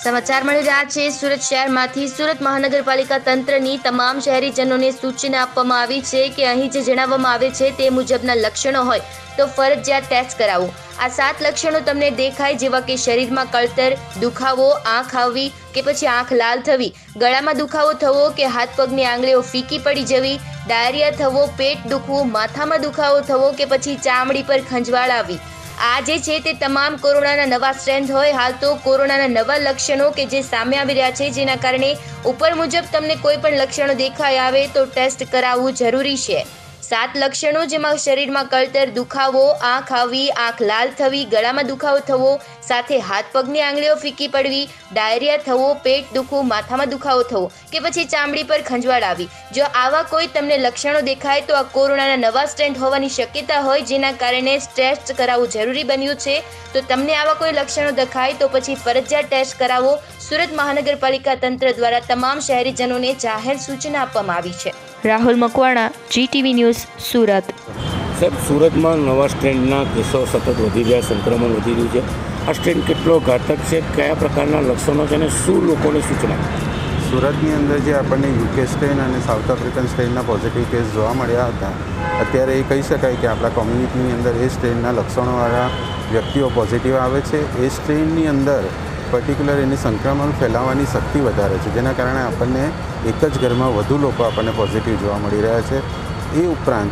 સમાચાર મળી રહ્યા છે સુરત શહેરમાંથી સુરત મહાનગરપાલિકા તંત્રની તમામ શહેરીજનોને સૂચના આપવામાં આવી છે કે અહીં જે જણાવવામાં આવે છે તે મુજબના લક્ષણો હોય તો ફરજિયાત ટેસ્ટ કરાવો। આ 7 લક્ષણો તમને દેખાય જેવા કે શરીરમાં કળતર, દુખાવો, આંખ આવવી કે પછી આંખ લાલ થવી, ગળામાં દુખાવો થવો કે હાથ પગની આંગળીઓ ફીકી પડી જવી, ડાયરિયા થવો, પેટ દુખવું, માથામાં દુખાવો થવો કે પછી ચામડી પર ખંજવાળ આવી। આ જે છે તે તમામ કોરોનાના નવા સ્ટ્રેન્ડ હોય। હાલ તો કોરોનાના નવા લક્ષણો કે જે સામે આવી રહ્યા છે જેના કારણે ઉપર મુજબ તમને કોઈ પણ લક્ષણો દેખાય આવે તો ટેસ્ટ કરાવવું જરૂરી છે। 7 લક્ષણો જેમાં શરીરમાં કળતર, દુખાવો, આંખ આવવી, આંખ લાલ થવી, ગળામાં દુખાવો થવો, સાથે હાથ પગની આંગળીઓ ફીકી પડવી, ડાયરિયા થવો, પેટ દુખવું, માથામાં દુખાવો થવો કે પછી ચામડી પર ખંજવાળ આવી। જો આવા કોઈ તમને લક્ષણો દેખાય તો આ કોરોનાના નવા સ્ટ્રેન્ડ હોવાની શક્યતા હોય જેના કારણે ટેસ્ટ કરાવવું જરૂરી બન્યું છે। તો તમને આવા કોઈ લક્ષણો દેખાય તો પછી ફરજિયાત ટેસ્ટ કરાવો। સુરત મહાનગરપાલિકા તંત્ર દ્વારા તમામ શહેરીજનોને જાહેર સૂચના આપવામાં આવી છે। Rahul Makwana, GTV news, Surat. સાહેબ, સુરતમાં નવા સ્ટ્રેન્ડના કેસો સતત વધી રહ્યા, સંક્રમણ વધી રહ્યું છે। આ સ્ટ્રેન્ડ કેટલો ઘાતક છે, કયા પ્રકારના લક્ષણો છે અને શું લોકોને સૂચના? સુરતની અંદર જે આપણને UK સ્ટ્રેન અને સાઉથ આફ્રિકન સ્ટ્રેનના પોઝિટિવ કેસ જોવા મળ્યા હતા, અત્યારે એ કહી શકાય કે આપણા કોમ્યુનિટીની અંદર એ સ્ટ્રેનના લક્ષણોવાળા વ્યક્તિઓ પોઝિટિવ આવે છે। એ સ્ટ્રેનની અંદર પર્ટિક્યુલર એની સંક્રમણ ફેલાવવાની શક્તિ વધારે છે, જેના કારણે આપણને એક જ ઘરમાં વધુ લોકો આપણને પોઝિટિવ જોવા મળી રહ્યા છે। એ ઉપરાંત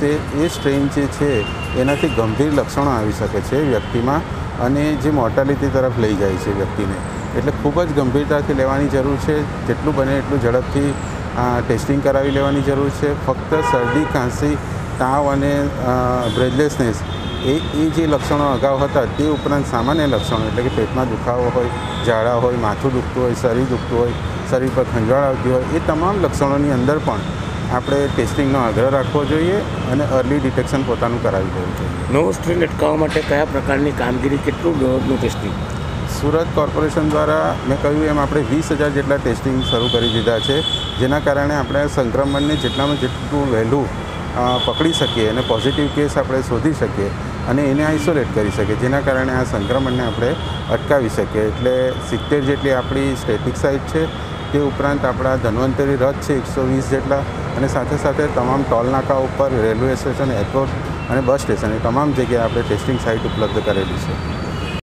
એ સ્ટ્રેન જે છે એનાથી ગંભીર લક્ષણો આવી શકે છે વ્યક્તિમાં અને જે મોર્ટાલિટી તરફ લઈ જાય છે વ્યક્તિને, એટલે ખૂબ જ ગંભીરતાથી લેવાની જરૂર છે। જેટલું બને એટલું ઝડપથી ટેસ્ટિંગ કરાવી લેવાની જરૂર છે। ફક્ત શરદી, ખાંસી, તાવ અને બ્રેથલેસનેસ એ જે લક્ષણો અગાઉ હતા તે ઉપરાંત સામાન્ય લક્ષણો એટલે કે પેટમાં દુખાવો હોય, ઝાડા હોય, માથું દુખતું હોય, શરીર દુખતું હોય, શરીર પર ખંજવાળ આવતી હોય, એ તમામ લક્ષણોની અંદર પણ આપણે ટેસ્ટિંગનો આગ્રહ રાખવો જોઈએ અને અર્લી ડિટેક્શન પોતાનું કરાવી લેવું જોઈએ। નવો સ્ટ્રેન અટકાવવા માટે કયા પ્રકારની કામગીરી, કેટલું દરરોજનું ટેસ્ટિંગ? સુરત કોર્પોરેશન દ્વારા મેં કહ્યું એમ આપણે 20,000 જેટલા ટેસ્ટિંગ શરૂ કરી દીધા છે, જેના કારણે આપણે સંક્રમણને જેટલામાં જેટલું વહેલું પકડી શકીએ અને પોઝિટિવ કેસ આપણે શોધી શકીએ અને એને આઇસોલેટ કરી શકીએ, જેના કારણે આ સંક્રમણને આપણે અટકાવી શકીએ। એટલે 70 જેટલી આપણી સ્ટેટિક સાઇટ છે, તે ઉપરાંત આપણા ધન્વંતરી રથ છે 120 જેટલા, અને સાથે સાથે તમામ ટોલ નાકા ઉપર, રેલવે સ્ટેશન, એરપોર્ટ અને બસ સ્ટેશન એ તમામ જગ્યાએ આપણે ટેસ્ટિંગ સાઇટ ઉપલબ્ધ કરેલી છે।